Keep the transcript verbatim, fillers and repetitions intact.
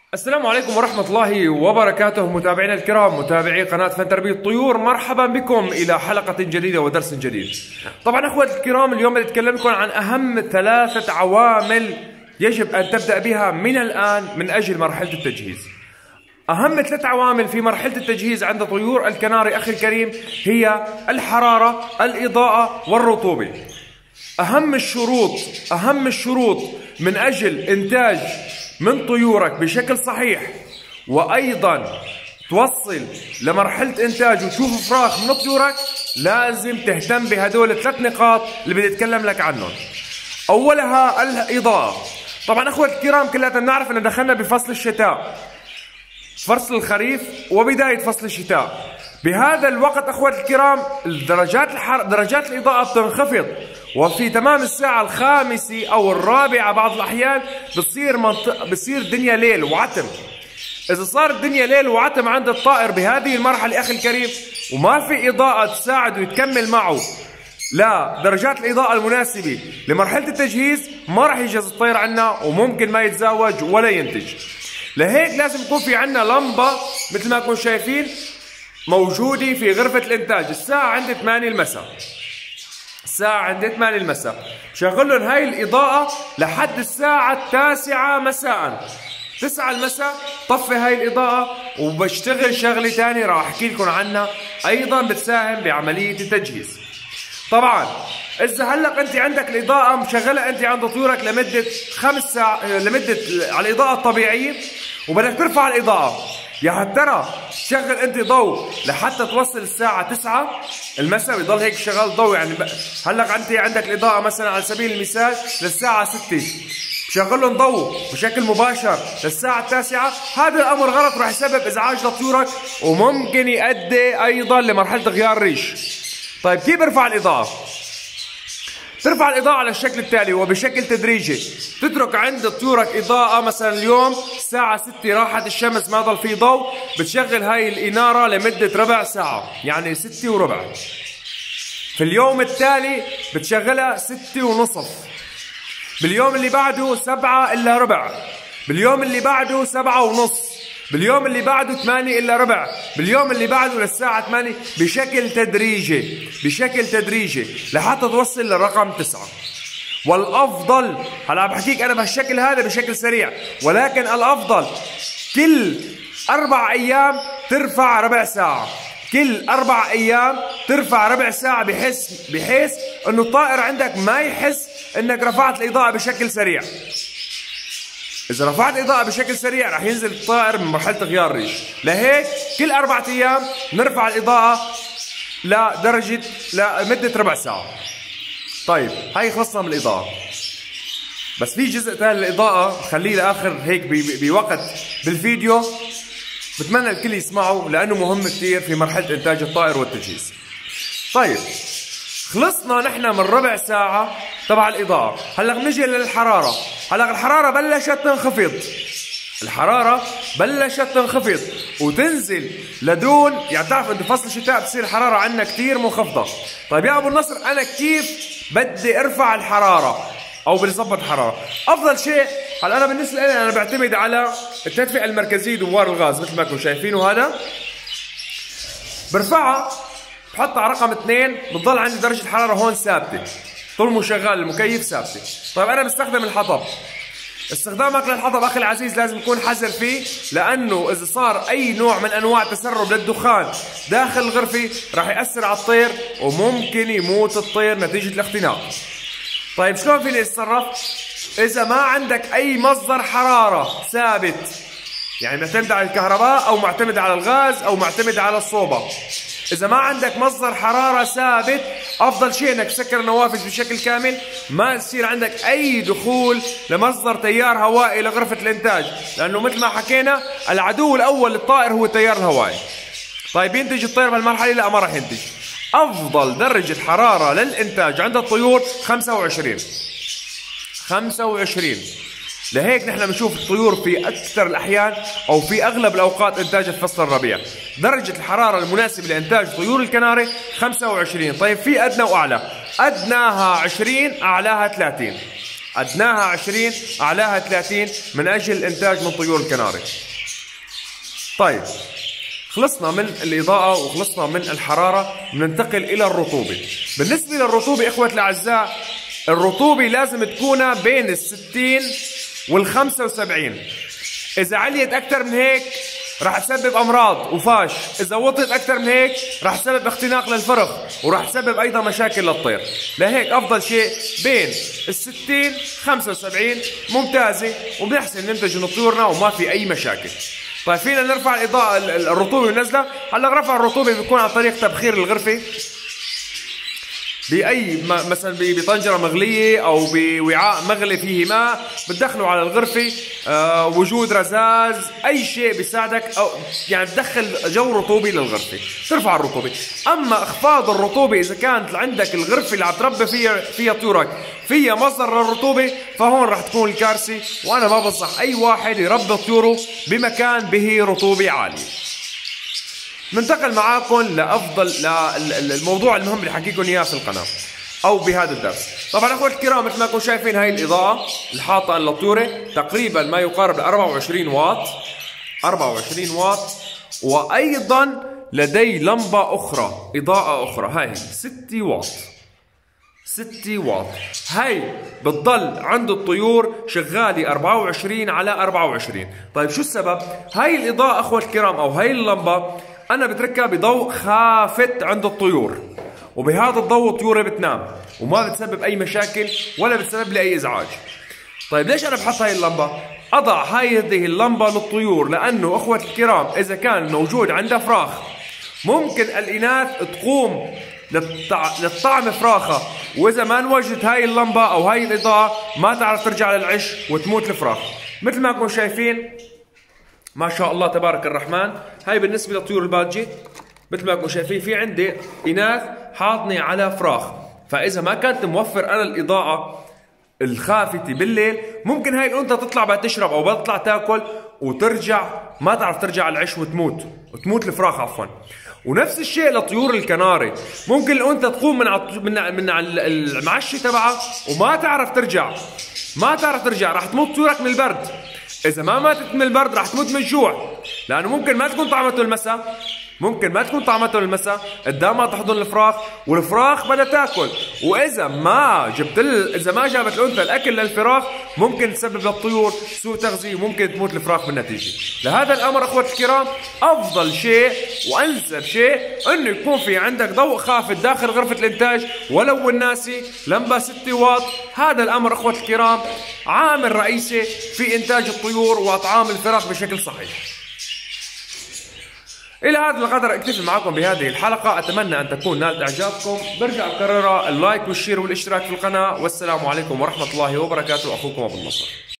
السلام عليكم ورحمة الله وبركاته متابعينا الكرام، متابعي قناة فن تربية الطيور، مرحبا بكم إلى حلقة جديدة ودرس جديد. طبعا أخواتي الكرام، اليوم نتكلم لكم عن أهم ثلاثة عوامل يجب أن تبدأ بها من الآن من أجل مرحلة التجهيز. أهم ثلاث عوامل في مرحلة التجهيز عند طيور الكناري أخي الكريم هي الحرارة، الإضاءة، والرطوبة. أهم الشروط أهم الشروط من أجل إنتاج من طيورك بشكل صحيح، وأيضا توصل لمرحلة إنتاج وتشوف فراخ من طيورك، لازم تهتم بهدول الثلاث نقاط اللي بدي أتكلم لك عنهم. أولها الإضاءة. طبعا أخوة الكرام، كلنا بنعرف أن دخلنا بفصل الشتاء، فصل الخريف وبداية فصل الشتاء. بهذا الوقت أخوة الكرام درجات الحر... درجات الإضاءة بتنخفض، وفي تمام الساعة الخامسة أو الرابعة بعض الأحيان بتصير منطقة بتصير دنيا ليل وعتم. إذا صار الدنيا ليل وعتم عند الطائر بهذه المرحلة أخي الكريم وما في إضاءة تساعده يكمل معه لا درجات الإضاءة المناسبة لمرحلة التجهيز، ما راح يجهز الطير عنا وممكن ما يتزاوج ولا ينتج. لهيك لازم يكون في عنا لمبة مثل ما كنتم شايفين موجودة في غرفة الإنتاج. الساعة عند ثمانية المساء الساعة عند ثمانية المساء شغل لهم هاي الإضاءة لحد الساعة التاسعة مساء. تسعة المساء طفي هاي الإضاءة وبشتغل شغلة ثانية راح أحكي لكم عنها أيضا بتساهم بعملية التجهيز. طبعا إذا هلق أنت عندك الإضاءة مشغلة أنت عند طيورك لمدة خمس ساعات لمدة على الإضاءة الطبيعية، وبدك ترفع الإضاءة، يا ترى تشغل انت ضوء لحتى توصل الساعة تسعة المساء بيضل هيك شغال ضوء. يعني هلق انت عندك الإضاءة مثلا على سبيل المثال للساعة ستة، بشغل لهم ضوء بشكل مباشر للساعة التاسعة، هذا الأمر غلط، راح يسبب إزعاج لطيورك وممكن يؤدي أيضا لمرحلة غيار الريش. طيب كيف برفع الإضاءة؟ ترفع الإضاءة على الشكل التالي وبشكل تدريجي. تترك عند طيورك إضاءة مثلا اليوم الساعة ستة راحت الشمس ما ضل في ضوء، بتشغل هاي الإنارة لمدة ربع ساعة، يعني ستة وربع. في اليوم التالي بتشغلها ستة ونصف، باليوم اللي بعده سبعة إلا ربع، باليوم اللي بعده سبعة ونص، باليوم اللي بعده ثمانية إلا ربع، باليوم اللي بعده للساعة ثمانية، بشكل تدريجي بشكل تدريجي لحتى توصل للرقم تسعة. والأفضل هلا بحكيك أنا بهالشكل هذا بشكل سريع، ولكن الأفضل كل أربع أيام ترفع ربع ساعة، كل أربع أيام ترفع ربع ساعة، بحيث بحيث إنه الطائر عندك ما يحس إنك رفعت الإضاءة بشكل سريع. إذا رفعت الإضاءة بشكل سريع رح ينزل الطائر من مرحلة غيار الريش. لهيك كل أربعة أيام نرفع الإضاءة لدرجة لمدة ربع ساعة. طيب هاي خلصنا من الإضاءة، بس في جزء ثاني للإضاءة خليه لآخر هيك بوقت بالفيديو، بتمنى الكل يسمعه لأنه مهم كثير في مرحلة إنتاج الطائر والتجهيز. طيب خلصنا نحن من ربع ساعة تبع الإضاءة، هلا بنجي للحرارة. هلا الحرارة بلشت تنخفض، الحرارة بلشت تنخفض وتنزل لدون، يعني بتعرف انه فصل الشتاء بتصير الحرارة عندنا كثير منخفضة. طيب يا أبو النصر أنا كيف بدي أرفع الحرارة أو بدي أظبط الحرارة؟ أفضل شيء هلا أنا بالنسبة لي أنا بعتمد على التدفئة المركزية دوار الغاز مثل ما كنتم شايفينه، هذا برفعها بحطها على رقم اثنين، بتضل عندي درجة الحرارة هون ثابتة طول ما شغال المكيف ثابتة. طيب أنا بستخدم الحطب. استخدامك للحطب أخي العزيز لازم يكون حذر فيه، لأنه إذا صار أي نوع من أنواع تسرب للدخان داخل الغرفة راح يأثر على الطير وممكن يموت الطير نتيجة الاختناق. طيب شلون فيني أتصرف؟ إذا ما عندك أي مصدر حرارة ثابت، يعني معتمد على الكهرباء أو معتمد على الغاز أو معتمد على الصوبة، إذا ما عندك مصدر حرارة ثابت أفضل شيء إنك تسكر النوافذ بشكل كامل، ما يصير عندك أي دخول لمصدر تيار هوائي لغرفة الإنتاج، لأنه مثل ما حكينا العدو الأول للطائر هو التيار الهوائي. طيب ينتج الطير بهالمرحلة؟ لا ما راح ينتج. أفضل درجة حرارة للإنتاج عند الطيور خمسة وعشرين خمسة وعشرين. لهيك نحن بنشوف الطيور في أكثر الأحيان أو في أغلب الأوقات إنتاج في فصل الربيع درجة الحرارة المناسبة لإنتاج طيور الكناري خمسة وعشرين. طيب في أدنى وأعلى، أدناها عشرين أعلاها ثلاثين. ادناها عشرين اعلاها ثلاثين من اجل الانتاج من طيور الكناري. طيب خلصنا من الإضاءة وخلصنا من الحرارة، بننتقل إلى الرطوبة. بالنسبة للرطوبة إخوة الأعزاء، الرطوبة لازم تكون بين الستين والخمسة وسبعين. إذا عليت أكثر من هيك راح تسبب أمراض وفاش، إذا وطت أكثر من هيك راح تسبب اختناق للفرخ وراح تسبب أيضا مشاكل للطير. لهيك أفضل شيء بين الستين خمسة وسبعين ممتازة، وبنحسن ننتج من طيورنا وما في أي مشاكل. طيب فينا نرفع الإضاءة الرطوبة وننزلها. هلا رفع الرطوبة بيكون عن طريق تبخير الغرفة بأي مثلا بطنجرة مغلية أو بوعاء مغلي فيه ماء، بتدخله على الغرفة. آه وجود رذاذ أي شيء بيساعدك، أو يعني تدخل جو رطوبي للغرفة ترفع الرطوبة. أما إخفاض الرطوبة إذا كانت عندك الغرفة اللي عم تربي فيها فيها طيورك فيها مصدر للرطوبة، فهون راح تكون الكارثة. وأنا ما بنصح أي واحد يربي طيوره بمكان به رطوبة عالية. ننتقل معاكم لافضل للموضوع المهم اللي حكيكم اياه في القناه او بهذا الدرس. طبعا اخوتي الكرام مثل ما انكم شايفين هاي الاضاءه الحاطه للطيوره تقريبا ما يقارب ل أربعة وعشرين واط أربعة وعشرين واط. وايضا لدي لمبه اخرى اضاءه اخرى هاي ستة واط ستة واط. هاي بتضل عند الطيور شغاله أربعة وعشرين على أربعة وعشرين. طيب شو السبب؟ هاي الاضاءه اخوتي الكرام او هاي اللمبه أنا بتركها بضوء خافت عند الطيور، وبهذا الضوء الطيور بتنام وما بتسبب أي مشاكل ولا بتسبب لي أي إزعاج. طيب ليش أنا بحط هاي اللمبة؟ أضع هذه اللمبة للطيور لأنه أخوة الكرام إذا كان موجود عندها فراخ ممكن الإناث تقوم للطع... للطعم فراخها، وإذا ما نوجد هاي اللمبة أو هاي الإضاءة ما تعرف ترجع للعش وتموت الفراخ. مثل ما انكم شايفين ما شاء الله تبارك الرحمن. هاي بالنسبة للطيور البادجة مثل ما انكم شايفين في عندي إناث حاضنة على فراخ، فإذا ما كانت موفر أنا الإضاءة الخافتة بالليل ممكن هاي الأنثى تطلع بدها تشرب أو بدها تطلع تاكل وترجع ما تعرف ترجع على العش وتموت وتموت الفراخ عفوا. ونفس الشيء لطيور الكناري، ممكن الأنثى تقوم من من من المعشة تبعها وما تعرف ترجع ما تعرف ترجع راح تموت طيورك من البرد. إذا ما ماتت من البرد راح تموت من الجوع، لأنه ممكن ما تكون طعمته المساء ممكن ما تكون طعمته المساء قدامها تحضن الفراخ والفراخ بدها تاكل، واذا ما جبت ال... اذا ما جابت الانثى الاكل للفراخ ممكن تسبب للطيور سوء تغذيه وممكن تموت الفراخ بالنتيجه. لهذا الامر اخوتي الكرام افضل شيء وانسب شيء انه يكون في عندك ضوء خافت داخل غرفه الانتاج ولو الناسي لمبه ستة واط. هذا الامر اخوتي الكرام عامل رئيسي في انتاج الطيور واطعام الفراخ بشكل صحيح. إلى هذا القدر اكتفي معكم بهذه الحلقة، أتمنى أن تكون نالت إعجابكم. برجع أكررها اللايك والشير والاشتراك في القناة، والسلام عليكم ورحمة الله وبركاته. أخوكم أبو النصر.